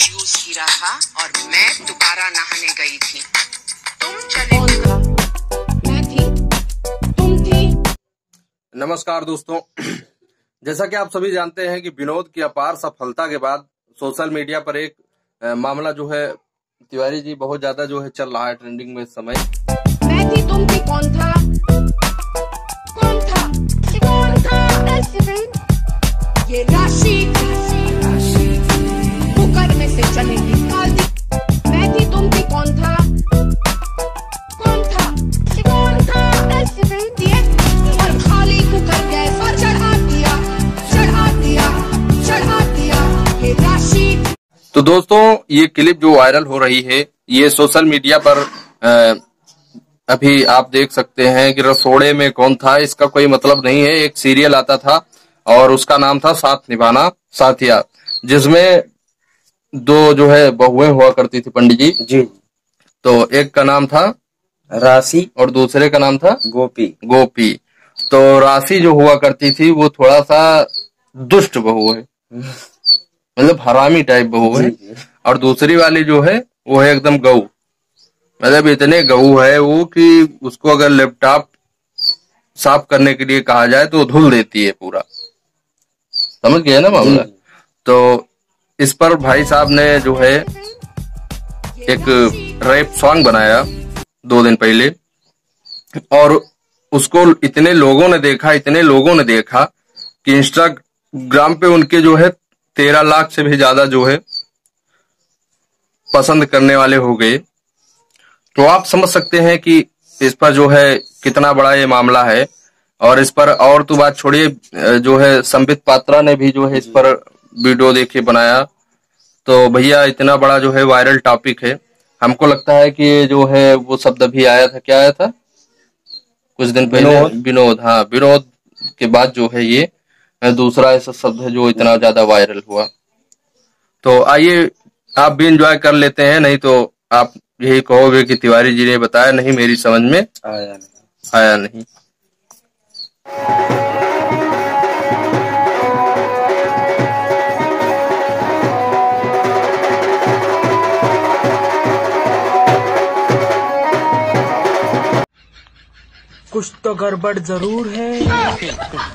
Juice गिरा था और मैं दोबारा नहाने गई थी। तुम चले। कौन था? मैं थी? तुम थी? नमस्कार दोस्तों, जैसा कि आप सभी जानते हैं कि विनोद की अपार सफलता के बाद सोशल मीडिया पर एक मामला जो है तिवारी जी बहुत ज्यादा जो है चल रहा है ट्रेंडिंग में इस समय। मैं थी, तुम थी, कौन था? कौन था? कौन था? ये राशि कुकर में से चने निकाल दी। मैं थी, तुम थी, कौन था? कौन था? कौन था? दिए और खाली कुकर गैस पर चढ़ा दिया, चढ़ा दिया, चढ़ा दिया। ये राशि। तो दोस्तों, ये क्लिप जो वायरल हो रही है ये सोशल मीडिया पर अभी आप देख सकते हैं कि रसोड़े में कौन था, इसका कोई मतलब नहीं है। एक सीरियल आता था और उसका नाम था साथ निभाना साथिया, जिसमें दो जो है बहुएं हुआ करती थी पंडित जी। जी। तो एक का नाम था राशि और दूसरे का नाम था गोपी। गोपी। तो राशि जो हुआ करती थी वो थोड़ा सा दुष्ट बहू है, मतलब हरामी टाइप बहू है। और दूसरी वाली जो है वो है एकदम गऊ, मतलब इतने गऊ है वो कि उसको अगर लैपटॉप साफ करने के लिए कहा जाए तो धुल देती है पूरा। समझ गए ना मामला? तो इस पर भाई साहब ने जो है एक रैप सॉन्ग बनाया 2 दिन पहले, और उसको इतने लोगों ने देखा, इतने लोगों ने देखा कि इंस्टाग्राम पे उनके जो है 13 लाख से भी ज्यादा जो है पसंद करने वाले हो गए। तो आप समझ सकते हैं कि इस पर जो है कितना बड़ा ये मामला है। और इस पर और तो बात छोड़िए, जो है संबित पात्रा ने भी जो है इस पर वीडियो देखे बनाया। तो भैया इतना बड़ा जो है वायरल टॉपिक है। हमको लगता है कि ये जो है वो शब्द अभी आया था, क्या आया था कुछ दिन पहले? विनोद। हाँ, विनोद के बाद जो है ये दूसरा ऐसा शब्द है जो इतना ज्यादा वायरल हुआ। तो आइए आप भी एंजॉय कर लेते हैं, नहीं तो आप यही कहोगे कि तिवारी जी ने बताया नहीं, मेरी समझ में आया नहीं। कुछ तो गड़बड़ जरूर है।